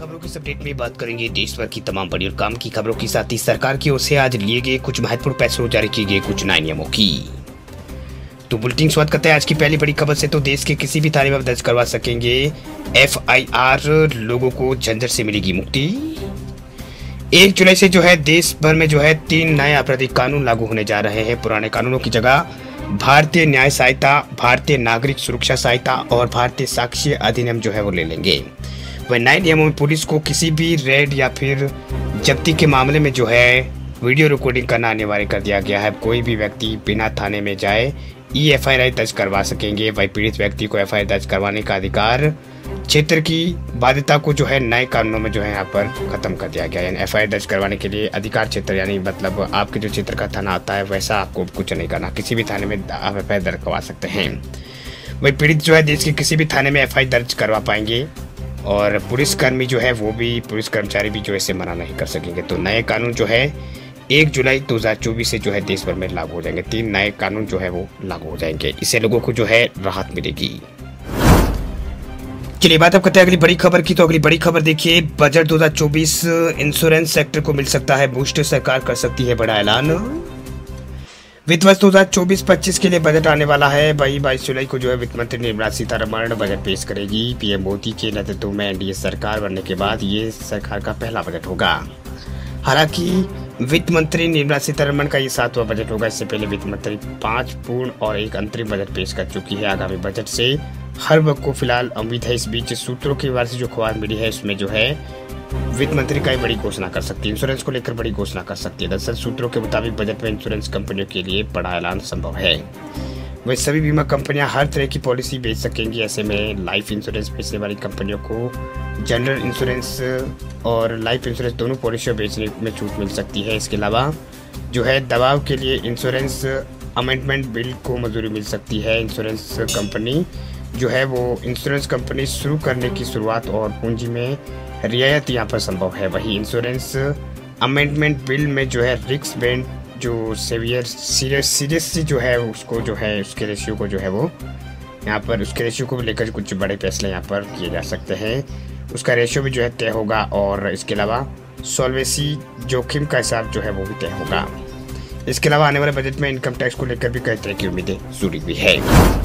खबरों के इस अपडेट में बात करेंगे देश भर की तमाम बड़ी और काम की खबरों के साथ ही सरकार की ओर से आज लिए गए कुछ महत्वपूर्ण फैसलों जारी किए गए कुछ नए नियमों की। तो बुलेटिन शुरुआत करते हैं आज की पहली बड़ी खबर से। तो देश के किसी भी थाने में दर्ज करवा सकेंगे FIR, लोगों को झंझट से मिलेगी मुक्ति। 1 जुलाई से देश भर में 3 नए आपराधिक कानून लागू होने जा रहे हैं। पुराने कानूनों की जगह भारतीय न्याय सहायता, भारतीय नागरिक सुरक्षा सहायता और भारतीय साक्ष्य अधिनियम वो ले लेंगे। वह नए नियमों में पुलिस को किसी भी रेड या फिर जब्ती के मामले में वीडियो रिकॉर्डिंग करना अनिवार्य कर दिया गया है। कोई भी व्यक्ति बिना थाने में जाए FIR दर्ज करवा सकेंगे। वही पीड़ित व्यक्ति को FIR दर्ज करवाने का अधिकार क्षेत्र की बाध्यता को नए कानूनों में यहाँ पर खत्म कर दिया गया है। यानी FIR दर्ज करवाने के लिए अधिकार क्षेत्र, यानी मतलब आपके जो क्षेत्र का थाना आता है वैसा आपको कुछ नहीं करना, किसी भी थाने में आप FIR दर्ज करवा सकते हैं। वही पीड़ित देश के किसी भी थाने में FIR दर्ज करवा पाएंगे और पुलिसकर्मी वो भी, पुलिस कर्मचारी भी इसे मना नहीं कर सकेंगे। तो नए कानून 1 जुलाई 2024 से देश भर में लागू हो जाएंगे। 3 नए कानून वो लागू हो जाएंगे। इससे लोगों को राहत मिलेगी। चलिए बात अब करते हैं अगली बड़ी खबर की। तो अगली बड़ी खबर देखिए, बजट 2024 इंश्योरेंस सेक्टर को मिल सकता है बूस्ट, सरकार कर सकती है बड़ा ऐलान। वित्त वर्ष 2024-25 के लिए बजट आने वाला है। वही 22 जुलाई को वित्त मंत्री निर्मला सीतारमण बजट पेश करेगी। PM मोदी के नेतृत्व में NDA सरकार बनने के बाद ये सरकार का पहला बजट होगा। हालांकि वित्त मंत्री निर्मला सीतारमण का ये 7वां बजट होगा। इससे पहले वित्त मंत्री 5 पूर्ण और 1 अंतरिम बजट पेश कर चुकी है। आगामी बजट से हर वर्ग को फिलहाल उम्मीद है। इस बीच सूत्रों की वार से खबर मिली है, इसमें वित्त मंत्री का बड़ी घोषणा कर सकती है, इंश्योरेंस को लेकर बड़ी घोषणा कर सकती है। दरअसल सूत्रों के मुताबिक बजट में इंश्योरेंस कंपनियों के लिए बड़ा ऐलान संभव है। वह सभी बीमा कंपनियां हर तरह की पॉलिसी बेच सकेंगी। ऐसे में लाइफ इंश्योरेंस बेचने वाली कंपनियों को जनरल इंश्योरेंस और लाइफ इंश्योरेंस दोनों पॉलिसियां बेचने में छूट मिल सकती है। इसके अलावा दबाव के लिए इंश्योरेंस अमेंडमेंट बिल को मंजूरी मिल सकती है। इंश्योरेंस कंपनी वो इंश्योरेंस कंपनी शुरू करने की शुरुआत और पूंजी में रियायत यहाँ पर संभव है। वही इंश्योरेंस अमेंडमेंट बिल में रिस्क बैंड सीरियसली उसको उसके रेशियो को वो यहाँ पर उसके रेशियो को लेकर कुछ बड़े फैसले यहाँ पर किए जा सकते हैं। उसका रेशियो भी तय होगा और इसके अलावा सॉल्वेंसी जोखिम का हिसाब वो भी तय होगा। इसके अलावा आने वाले बजट में इनकम टैक्स को लेकर भी कई तरह की उम्मीदें जुड़ी हुई है।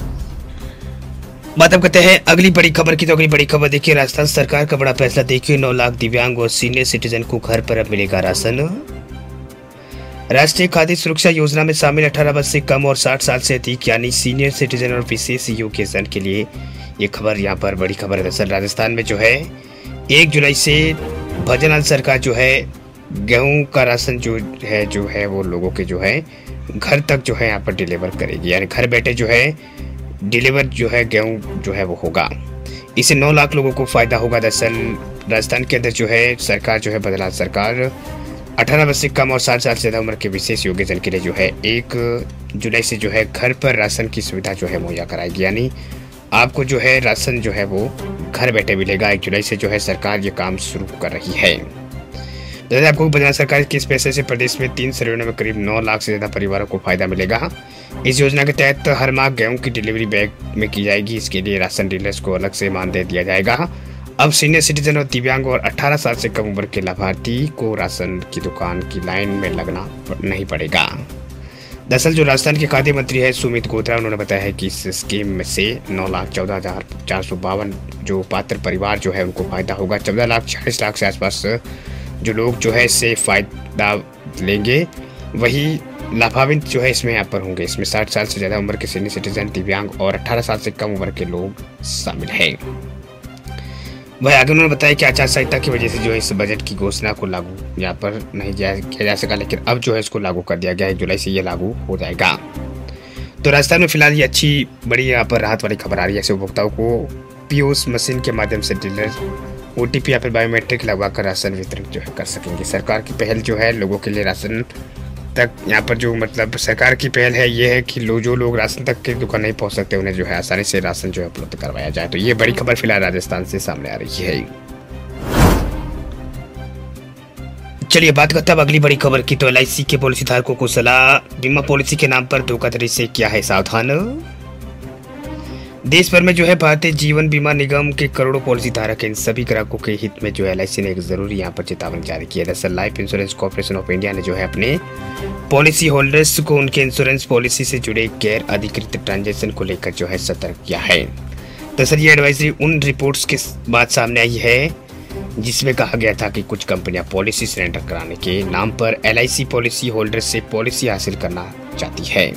बात अब करते हैं अगली बड़ी खबर की। तो अगली बड़ी खबर देखिए, राजस्थान सरकार का बड़ा फैसला देखिए, 9 लाख दिव्यांग और सीनियर सिटीजन को घर पर अब मिलेगा राशन। राष्ट्रीय खाद्य सुरक्षा योजना में शामिल 18 वर्ष से कम और 60 साल से अधिक यानी सीनियर सिटीजन और विशेष योग्यजन के लिए ये खबर यहाँ पर बड़ी खबर है। दरअसल राजस्थान में 1 जुलाई से भजनलाल सरकार गेहूं का राशन वो लोगों के घर तक यहाँ पर डिलीवर करेगी। यानी घर बैठे डिलीवर गेहूं वो होगा। इससे 9 लाख लोगों को फायदा होगा। दरअसल राजस्थान के अंदर सरकार भजनलाल सरकार 18 वर्ष से कम और 60 साल से ज्यादा उम्र के विशेष योग्यजन के लिए 1 जुलाई से घर पर राशन की सुविधा मुहैया कराएगी। यानी आपको राशन वो घर बैठे मिलेगा। 1 जुलाई से सरकार ये काम शुरू कर रही है। जैसे आपको बता, सरकार के इस पैसे से प्रदेश में 3 श्रेणियों में करीब 9 लाख से ज्यादा परिवारों को फायदा मिलेगा। इस योजना के तहत हर माह गेहूं की डिलीवरी बैग में की जाएगी। इसके लिए राशन डीलर्स को अलग से मानदेय दिया जाएगा। अब सीनियर सिटीजन और दिव्यांग और 18 साल से कम उम्र के लाभार्थी को राशन की दुकान की लाइन में लगना नहीं पड़ेगा। दरअसल राजस्थान के खाद्य मंत्री है सुमित गोत्रा, उन्होंने बताया है कि इस स्कीम में से 9,14,452 पात्र परिवार उनको फायदा होगा। 14,40,00,000 से आसपास लोग इससे फायदा लेंगे। वही लाभान्वित इसमें यहाँ पर होंगे। इसमें 60 साल से ज़्यादा उम्र के सीनियर सिटीजन, दिव्यांग और 18 साल से कम उम्र के लोग शामिल हैं। वह आगे उन्होंने बताया कि आचार संहिता की वजह से इस बजट की घोषणा को लागू यहाँ पर नहीं किया जा सका, लेकिन अब इसको लागू कर दिया गया है। 1 जुलाई से ये लागू हो जाएगा। तो राजस्थान में फिलहाल ये अच्छी बड़ी यहाँ पर राहत वाली खबर आ रही है। ऐसे उपभोक्ताओं को POS मशीन के माध्यम से डीलर OTP या फिर बायोमेट्रिक लगवा कर राशन वितरण कर सकेंगे। सरकार की पहल लोगों के लिए राशन तक यहाँ पर सरकार की पहल है ये है कि जो लोग राशन तक की दुकान नहीं पहुँच सकते उन्हें आसानी से राशन उपलब्ध करवाया जाए। तो ये बड़ी खबर फिलहाल राजस्थान से सामने आ रही है। चलिए बात करते हैं अगली बड़ी खबर की। तो LIC के पॉलिसी धारकों को सलाह, बीमा पॉलिसी के नाम पर धोखाधड़ी से किया है सावधान। देश भर में जो है भारतीय जीवन बीमा निगम के करोड़ों पॉलिसी धारक इन सभी ग्राहकों के हित में जो है एलआईसी ने एक जरूरी यहाँ पर चेतावनी जारी की है। दरअसल life insurance corporation of India ने जो है अपने पॉलिसी होल्डर्स को उनके इंश्योरेंस पॉलिसी से जुड़े गैर अधिकृत ट्रांजैक्शन को लेकर जो है सतर्क किया है। दरअसल ये एडवाइजरी उन रिपोर्ट्स के बाद सामने आई है जिसमें कहा गया था कि कुछ कंपनियां पॉलिसी सरेंडर कराने के नाम पर एलआईसी पॉलिसी होल्डर से पॉलिसी हासिल करना चाहती है।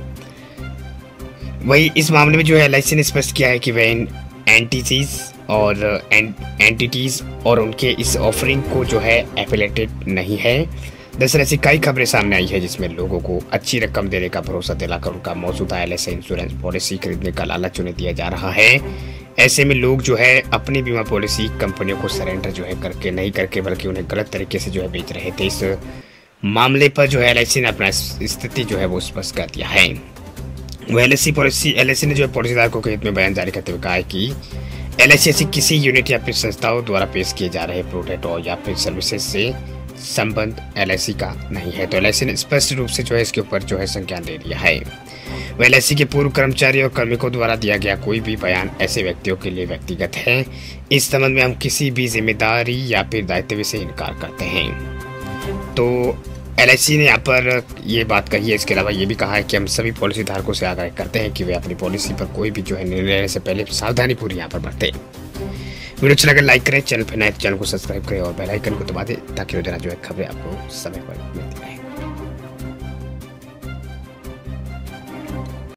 वही इस मामले में जो है एलआईसी ने स्पष्ट किया है कि वह इन एंटिटीज और उनके इस ऑफरिंग को जो है एफिलेटेड नहीं है। दरअसल ऐसी कई खबरें सामने आई है जिसमें लोगों को अच्छी रकम देने का भरोसा दिलाकर उनका मौजूदा एलआईसी इंश्योरेंस पॉलिसी खरीदने का लालच उन्हें दिया जा रहा है। ऐसे में लोग जो है अपनी बीमा पॉलिसी कंपनियों को सरेंडर जो है करके नहीं करके बल्कि उन्हें गलत तरीके से जो है बेच रहे थे। इस मामले पर जो है एलआईसी ने अपना स्थिति जो है वो स्पष्ट कर दिया है। वह एलआईसी ने जो है पॉलिसी धारकों के हित में बयान जारी करते हुए कहा है कि एलआईसी ऐसी किसी यूनिट या फिर संस्थाओं द्वारा पेश किए जा रहे प्रोडक्ट और या फिर सर्विसेज से संबंध एलआईसी का नहीं है। तो एलआईसी ने स्पष्ट रूप से जो है इसके ऊपर जो है संज्ञान ले लिया है। वह एलआईसी के पूर्व कर्मचारी और कार्मिकों द्वारा दिया गया कोई भी बयान ऐसे व्यक्तियों के लिए व्यक्तिगत है। इस संबंध में हम किसी भी जिम्मेदारी या फिर दायित्व से इनकार करते हैं। तो एलआईसी ने यहाँ पर ये बात कही है। इसके अलावा ये भी कहा है कि हम सभी पॉलिसी धारकों से आग्रह करते हैं कि वे अपनी पॉलिसी पर कोई भी जो है निर्णय लेने से पहले सावधानी पूरी यहाँ पर बरतें। वीडियो अच्छा लगा लाइक करें, चैनल पर नए तो चैनल को सब्सक्राइब करें और बेल आइकन को दबा दें ताकि रोजाना जो है खबरें आपको समय पर मिलती रहें।